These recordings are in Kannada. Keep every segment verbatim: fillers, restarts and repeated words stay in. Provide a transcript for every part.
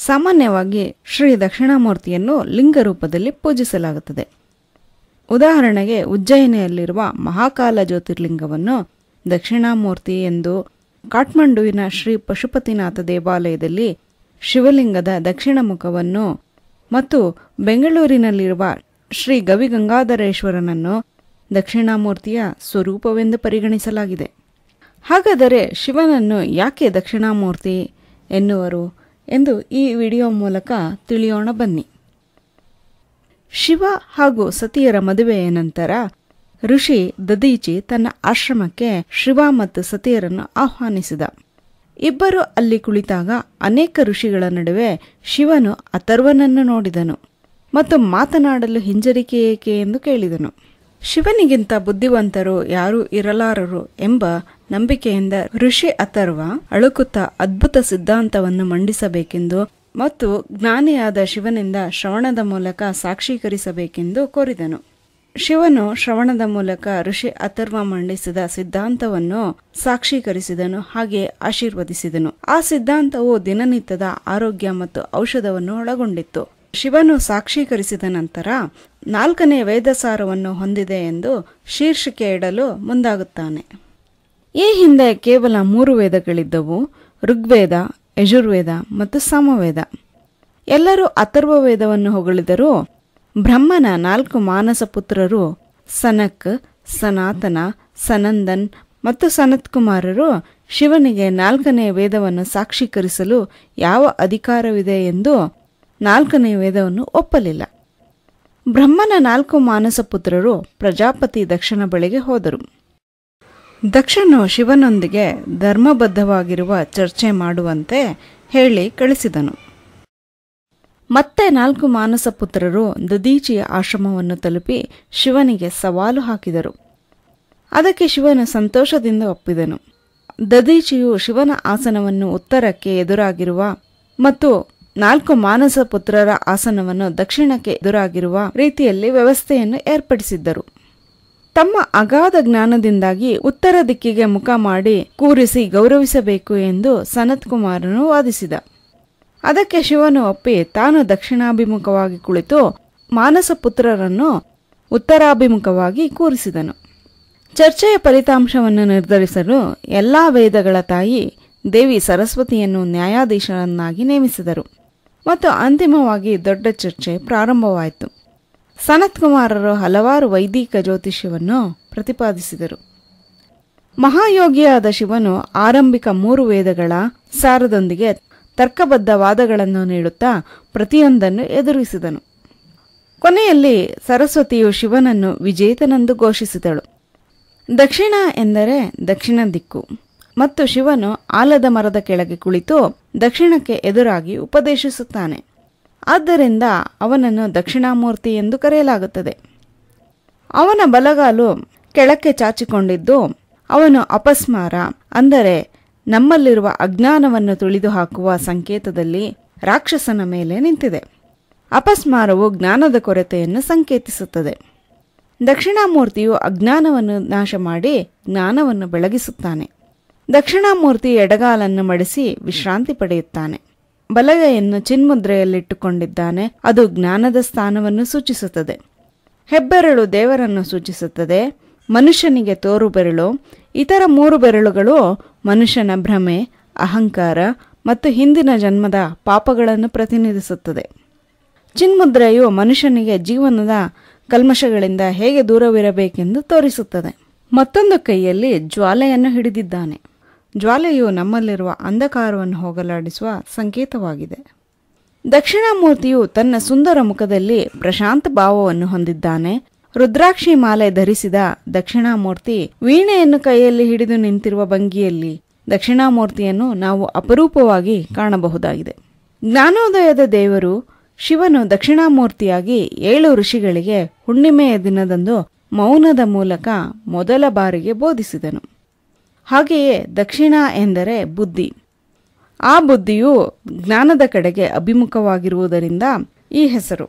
ಸಾಮಾನ್ಯವಾಗಿ ಶ್ರೀ ದಕ್ಷಿಣಾಮೂರ್ತಿಯನ್ನು ಲಿಂಗ ರೂಪದಲ್ಲಿ ಪೂಜಿಸಲಾಗುತ್ತದೆ. ಉದಾಹರಣೆಗೆ ಉಜ್ಜಯಿನಿಯಲ್ಲಿರುವ ಮಹಾಕಾಲ ಜ್ಯೋತಿರ್ಲಿಂಗವನ್ನು ದಕ್ಷಿಣಾಮೂರ್ತಿ ಎಂದು, ಕಾಠ್ಮಂಡುವಿನ ಶ್ರೀ ಪಶುಪತಿನಾಥ ದೇವಾಲಯದಲ್ಲಿ ಶಿವಲಿಂಗದ ದಕ್ಷಿಣ ಮುಖವನ್ನು ಮತ್ತು ಬೆಂಗಳೂರಿನಲ್ಲಿರುವ ಶ್ರೀ ಗವಿಗಂಗಾಧರೇಶ್ವರನನ್ನು ದಕ್ಷಿಣಾಮೂರ್ತಿಯ ಸ್ವರೂಪವೆಂದು ಪರಿಗಣಿಸಲಾಗಿದೆ. ಹಾಗಾದರೆ ಶಿವನನ್ನು ಯಾಕೆ ದಕ್ಷಿಣಾಮೂರ್ತಿ ಎನ್ನುವರು ಎಂದು ಈ ವಿಡಿಯೋ ಮೂಲಕ ತಿಳಿಯೋಣ ಬನ್ನಿ. ಶಿವ ಹಾಗೂ ಸತಿಯರ ಮದುವೆಯ ನಂತರ ಋಷಿ ದದೀಚಿ ತನ್ನ ಆಶ್ರಮಕ್ಕೆ ಶಿವ ಮತ್ತು ಸತಿಯರನ್ನು ಆಹ್ವಾನಿಸಿದ. ಇಬ್ಬರು ಅಲ್ಲಿ ಕುಳಿತಾಗ ಅನೇಕ ಋಷಿಗಳ ನಡುವೆ ಶಿವನು ಅಥರ್ವನನ್ನು ನೋಡಿದನು ಮತ್ತು ಮಾತನಾಡಲು ಹಿಂಜರಿಕೆ ಏಕೆ ಎಂದು ಕೇಳಿದನು. ಶಿವನಿಗಿಂತ ಬುದ್ಧಿವಂತರು ಯಾರೂ ಇರಲಾರರು ಎಂಬ ನಂಬಿಕೆಯಿಂದ ಋಷಿ ಅಥರ್ವ ಅಳುಕುತ್ತಾ ಅದ್ಭುತ ಸಿದ್ಧಾಂತವನ್ನು ಮಂಡಿಸಬೇಕೆಂದು ಮತ್ತು ಜ್ಞಾನಿಯಾದ ಶಿವನಿಂದ ಶ್ರವಣದ ಮೂಲಕ ಸಾಕ್ಷೀಕರಿಸಬೇಕೆಂದು ಕೋರಿದನು. ಶಿವನು ಶ್ರವಣದ ಮೂಲಕ ಋಷಿ ಅಥರ್ವ ಮಂಡಿಸಿದ ಸಿದ್ಧಾಂತವನ್ನು ಸಾಕ್ಷೀಕರಿಸಿದನು, ಹಾಗೆ ಆಶೀರ್ವದಿಸಿದನು. ಆ ಸಿದ್ಧಾಂತವು ದಿನನಿತ್ಯದ ಆರೋಗ್ಯ ಮತ್ತು ಔಷಧವನ್ನು ಒಳಗೊಂಡಿತ್ತು. ಶಿವನು ಸಾಕ್ಷೀಕರಿಸಿದ ನಂತರ ನಾಲ್ಕನೇ ವೇದಸಾರವನ್ನು ಹೊಂದಿದೆ ಎಂದು ಶೀರ್ಷಿಕೆ ಇಡಲು ಮುಂದಾಗುತ್ತಾನೆ. ಈ ಹಿಂದೆ ಕೇವಲ ಮೂರು ವೇದಗಳಿದ್ದವು: ಋಗ್ವೇದ, ಯಜುರ್ವೇದ ಮತ್ತು ಸಾಮವೇದ. ಎಲ್ಲರೂ ಅಥರ್ವ ವೇದವನ್ನು ಹೊಗಳಿದರೂ ಬ್ರಹ್ಮನ ನಾಲ್ಕು ಮಾನಸ ಪುತ್ರರು ಸನಕ್, ಸನಾತನ, ಸನಂದನ್ ಮತ್ತು ಸನತ್ಕುಮಾರರು ಶಿವನಿಗೆ ನಾಲ್ಕನೇ ವೇದವನ್ನು ಸಾಕ್ಷೀಕರಿಸಲು ಯಾವ ಅಧಿಕಾರವಿದೆ ಎಂದು ನಾಲ್ಕನೇ ವೇದವನ್ನು ಒಪ್ಪಲಿಲ್ಲ. ಬ್ರಹ್ಮನ ನಾಲ್ಕು ಮಾನಸ ಪುತ್ರರು ಪ್ರಜಾಪತಿ ದಕ್ಷನ ಬಳಿಗೆ ಹೋದರು. ದಕ್ಷನು ಶಿವನೊಂದಿಗೆ ಧರ್ಮಬದ್ಧವಾಗಿರುವ ಚರ್ಚೆ ಮಾಡುವಂತೆ ಹೇಳಿ ಕಳಿಸಿದನು. ಮತ್ತೆ ನಾಲ್ಕು ಮಾನಸ ಪುತ್ರರು ದದೀಚಿಯ ಆಶ್ರಮವನ್ನು ತಲುಪಿ ಶಿವನಿಗೆ ಸವಾಲು ಹಾಕಿದರು. ಅದಕ್ಕೆ ಶಿವನು ಸಂತೋಷದಿಂದ ಒಪ್ಪಿದನು. ದದೀಚಿಯು ಶಿವನ ಆಸನವನ್ನು ಉತ್ತರಕ್ಕೆ ಎದುರಾಗಿರುವ ಮತ್ತು ನಾಲ್ಕು ಮಾನಸ ಪುತ್ರರ ಆಸನವನ್ನು ದಕ್ಷಿಣಕ್ಕೆ ಎದುರಾಗಿರುವ ರೀತಿಯಲ್ಲಿ ವ್ಯವಸ್ಥೆಯನ್ನು ಏರ್ಪಡಿಸಿದ್ದರು. ತಮ್ಮ ಅಗಾಧ ಜ್ಞಾನದಿಂದಾಗಿ ಉತ್ತರ ದಿಕ್ಕಿಗೆ ಮುಖ ಮಾಡಿ ಕೂರಿಸಿ ಗೌರವಿಸಬೇಕು ಎಂದು ಸನತ್ಕುಮಾರನು ವಾದಿಸಿದ. ಅದಕ್ಕೆ ಶಿವನು ಒಪ್ಪಿ ತಾನು ದಕ್ಷಿಣಾಭಿಮುಖವಾಗಿ ಕುಳಿತು ಮಾನಸ ಪುತ್ರರನ್ನು ಉತ್ತರಾಭಿಮುಖವಾಗಿ ಕೂರಿಸಿದನು. ಚರ್ಚೆಯ ಫಲಿತಾಂಶವನ್ನು ನಿರ್ಧರಿಸಲು ಎಲ್ಲಾ ವೇದಗಳ ತಾಯಿ ದೇವಿ ಸರಸ್ವತಿಯನ್ನು ನ್ಯಾಯಾಧೀಶರನ್ನಾಗಿ ನೇಮಿಸಿದರು ಮತ್ತು ಅಂತಿಮವಾಗಿ ದೊಡ್ಡ ಚರ್ಚೆ ಪ್ರಾರಂಭವಾಯಿತು. ಸನತ್ಕುಮಾರರು ಹಲವಾರು ವೈದಿಕ ಜ್ಯೋತಿಷ್ಯವನ್ನು ಪ್ರತಿಪಾದಿಸಿದರು. ಮಹಾಯೋಗಿಯಾದ ಶಿವನು ಆರಂಭಿಕ ಮೂರು ವೇದಗಳ ಸಾರದೊಂದಿಗೆ ತರ್ಕಬದ್ಧ ವಾದಗಳನ್ನು ನೀಡುತ್ತಾ ಪ್ರತಿಯೊಂದನ್ನು ಎದುರಿಸಿದನು. ಕೊನೆಯಲ್ಲಿ ಸರಸ್ವತಿಯು ಶಿವನನ್ನು ವಿಜೇತನೆಂದು ಘೋಷಿಸಿದಳು. ದಕ್ಷಿಣ ಎಂದರೆ ದಕ್ಷಿಣ ದಿಕ್ಕು ಮತ್ತು ಶಿವನು ಆಲದ ಮರದ ಕೆಳಗೆ ಕುಳಿತು ದಕ್ಷಿಣಕ್ಕೆ ಎದುರಾಗಿ ಉಪದೇಶಿಸುತ್ತಾನೆ. ಆದ್ದರಿಂದ ಅವನನ್ನು ದಕ್ಷಿಣಾಮೂರ್ತಿ ಎಂದು ಕರೆಯಲಾಗುತ್ತದೆ. ಅವನ ಬಲಗಾಲು ಕೆಳಕ್ಕೆ ಚಾಚಿಕೊಂಡಿದ್ದು ಅವನು ಅಪಸ್ಮಾರ ಅಂದರೆ ನಮ್ಮಲ್ಲಿರುವ ಅಜ್ಞಾನವನ್ನು ತುಳಿದು ಹಾಕುವ ಸಂಕೇತದಲ್ಲಿ ರಾಕ್ಷಸನ ಮೇಲೆ ನಿಂತಿದೆ. ಅಪಸ್ಮಾರವು ಜ್ಞಾನದ ಕೊರತೆಯನ್ನು ಸಂಕೇತಿಸುತ್ತದೆ. ದಕ್ಷಿಣಾಮೂರ್ತಿಯು ಅಜ್ಞಾನವನ್ನು ನಾಶ ಮಾಡಿ ಜ್ಞಾನವನ್ನು ಬೆಳಗಿಸುತ್ತಾನೆ. ದಕ್ಷಿಣಾಮೂರ್ತಿ ಎಡಗಾಲನ್ನು ಮಡಿಸಿ ವಿಶ್ರಾಂತಿ ಪಡೆಯುತ್ತಾನೆ. ಬಲಗೈಯನ್ನು ಚಿನ್ಮುದ್ರೆಯಲ್ಲಿಟ್ಟುಕೊಂಡಿದ್ದಾನೆ. ಅದು ಜ್ಞಾನದ ಸ್ಥಾನವನ್ನು ಸೂಚಿಸುತ್ತದೆ. ಹೆಬ್ಬೆರಳು ದೇವರನ್ನು ಸೂಚಿಸುತ್ತದೆ. ಮನುಷ್ಯನಿಗೆ ತೋರು ಬೆರಳು, ಇತರ ಮೂರು ಬೆರಳುಗಳು ಮನುಷ್ಯನ ಭ್ರಮೆ, ಅಹಂಕಾರ ಮತ್ತು ಹಿಂದಿನ ಜನ್ಮದ ಪಾಪಗಳನ್ನು ಪ್ರತಿನಿಧಿಸುತ್ತದೆ. ಚಿನ್ಮುದ್ರೆಯು ಮನುಷ್ಯನಿಗೆ ಜೀವನದ ಕಲ್ಮಶಗಳಿಂದ ಹೇಗೆ ದೂರವಿರಬೇಕೆಂದು ತೋರಿಸುತ್ತದೆ. ಮತ್ತೊಂದು ಕೈಯಲ್ಲಿ ಜ್ವಾಲೆಯನ್ನು ಹಿಡಿದಿದ್ದಾನೆ. ಜ್ವಾಲೆಯು ನಮ್ಮಲ್ಲಿರುವ ಅಂಧಕಾರವನ್ನು ಹೋಗಲಾಡಿಸುವ ಸಂಕೇತವಾಗಿದೆ. ದಕ್ಷಿಣಾಮೂರ್ತಿಯು ತನ್ನ ಸುಂದರ ಮುಖದಲ್ಲಿ ಪ್ರಶಾಂತ ಭಾವವನ್ನು ಹೊಂದಿದ್ದಾನೆ. ರುದ್ರಾಕ್ಷಿ ಮಾಲೆ ಧರಿಸಿದ ದಕ್ಷಿಣಾಮೂರ್ತಿ ವೀಣೆಯನ್ನು ಕೈಯಲ್ಲಿ ಹಿಡಿದು ನಿಂತಿರುವ ಭಂಗಿಯಲ್ಲಿ ದಕ್ಷಿಣಾಮೂರ್ತಿಯನ್ನು ನಾವು ಅಪರೂಪವಾಗಿ ಕಾಣಬಹುದಾಗಿದೆ. ಜ್ಞಾನೋದಯದ ದೇವರು ಶಿವನು ದಕ್ಷಿಣಾಮೂರ್ತಿಯಾಗಿ ಏಳು ಋಷಿಗಳಿಗೆ ಹುಣ್ಣಿಮೆಯ ದಿನದಂದು ಮೌನದ ಮೂಲಕ ಮೊದಲ ಬಾರಿಗೆ ಬೋಧಿಸಿದನು. ಹಾಗೆಯೇ ದಕ್ಷಿಣ ಎಂದರೆ ಬುದ್ಧಿ. ಆ ಬುದ್ಧಿಯು ಜ್ಞಾನದ ಕಡೆಗೆ ಅಭಿಮುಖವಾಗಿರುವುದರಿಂದ ಈ ಹೆಸರು.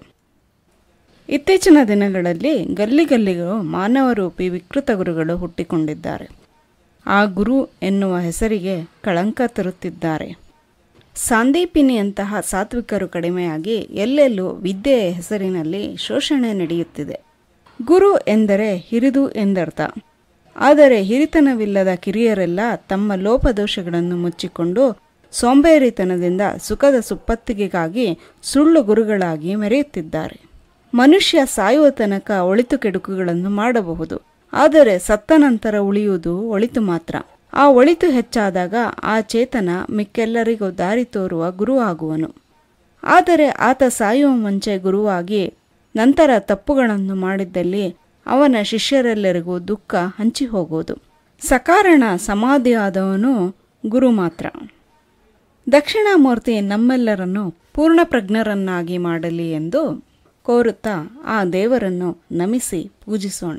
ಇತ್ತೀಚಿನ ದಿನಗಳಲ್ಲಿ ಗಲ್ಲಿಗಲ್ಲಿಗೂ ಮಾನವರೂಪಿ ವಿಕೃತ ಗುರುಗಳು ಹುಟ್ಟಿಕೊಂಡಿದ್ದಾರೆ. ಆ ಗುರು ಎನ್ನುವ ಹೆಸರಿಗೆ ಕಳಂಕ ತರುತ್ತಿದ್ದಾರೆ. ಸಾಂದೀಪಿನಿಯಂತಹ ಸಾತ್ವಿಕರು ಕಡಿಮೆಯಾಗಿ ಎಲ್ಲೆಲ್ಲೂ ವಿದ್ಯೆಯ ಹೆಸರಿನಲ್ಲಿ ಶೋಷಣೆ ನಡೆಯುತ್ತಿದೆ. ಗುರು ಎಂದರೆ ಹಿರಿದು ಎಂದರ್ಥ. ಆದರೆ ಹಿರಿತನವಿಲ್ಲದ ಕಿರಿಯರೆಲ್ಲ ತಮ್ಮ ಲೋಪದೋಷಗಳನ್ನು ಮುಚ್ಚಿಕೊಂಡು ಸೋಂಬೇರಿತನದಿಂದ ಸುಖದ ಸುಪ್ಪತ್ತಿಗೆಗಾಗಿ ಸುಳ್ಳು ಗುರುಗಳಾಗಿ ಮೆರೆಯುತ್ತಿದ್ದಾರೆ. ಮನುಷ್ಯ ಸಾಯುವ ತನಕ ಒಳಿತು ಕೆಡುಕುಗಳನ್ನು ಮಾಡಬಹುದು, ಆದರೆ ಸತ್ತ ನಂತರ ಉಳಿಯುವುದು ಒಳಿತು ಮಾತ್ರ. ಆ ಒಳಿತು ಹೆಚ್ಚಾದಾಗ ಆ ಚೇತನ ಮಿಕ್ಕೆಲ್ಲರಿಗೂ ದಾರಿ ತೋರುವ ಗುರು ಆಗುವನು. ಆದರೆ ಆತ ಸಾಯುವ ಮುಂಚೆ ಗುರುವಾಗಿ ನಂತರ ತಪ್ಪುಗಳನ್ನು ಮಾಡಿದ್ದಲ್ಲಿ ಅವನ ಶಿಷ್ಯರೆಲ್ಲರಿಗೂ ದುಃಖ ಹಂಚಿ ಹೋಗುವುದು. ಸಕಾರಣ ಸಮಾಧಿಯಾದವನು ಗುರು ಮಾತ್ರ. ದಕ್ಷಿಣಾಮೂರ್ತಿ ನಮ್ಮೆಲ್ಲರನ್ನು ಪೂರ್ಣಪ್ರಜ್ಞರನ್ನಾಗಿ ಮಾಡಲಿ ಎಂದು ಕೋರುತ್ತಾ ಆ ದೇವರನ್ನು ನಮಿಸಿ ಪೂಜಿಸೋಣ.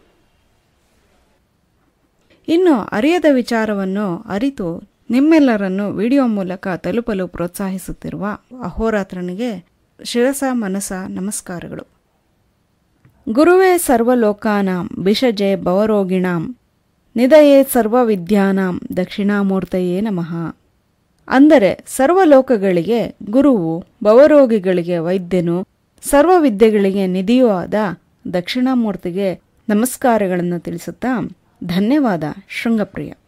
ಇನ್ನು ಅರಿಯದ ವಿಚಾರವನ್ನು ಅರಿತು ನಿಮ್ಮೆಲ್ಲರನ್ನು ವಿಡಿಯೋ ಮೂಲಕ ತಲುಪಲು ಪ್ರೋತ್ಸಾಹಿಸುತ್ತಿರುವ ಅಹೋರಾತ್ರನಿಗೆ ಶಿರಸ ಮನಸ ನಮಸ್ಕಾರಗಳು. ಗುರುವೇ ಸರ್ವಲೋಕಾನಾಂ ಭಿಷಜೆ ಭವರೋಗಿಣಾಂ ನಿಧಯೇ ಸರ್ವವಿದ್ಯಾನಾಂ ದಕ್ಷಿಣಾಮೂರ್ತಯೇ ನಮಃ. ಅಂದರೆ ಸರ್ವಲೋಕಗಳಿಗೆ ಗುರುವು, ಭವರೋಗಿಗಳಿಗೆ ವೈದ್ಯನು, ಸರ್ವವಿದ್ಯೆಗಳಿಗೆ ನಿಧಿಯೂ ಆದ ದಕ್ಷಿಣಾಮೂರ್ತಿಗೆ ನಮಸ್ಕಾರಗಳನ್ನು ತಿಳಿಸುತ್ತಾ ಧನ್ಯವಾದ ಶೃಂಗಪ್ರಿಯ.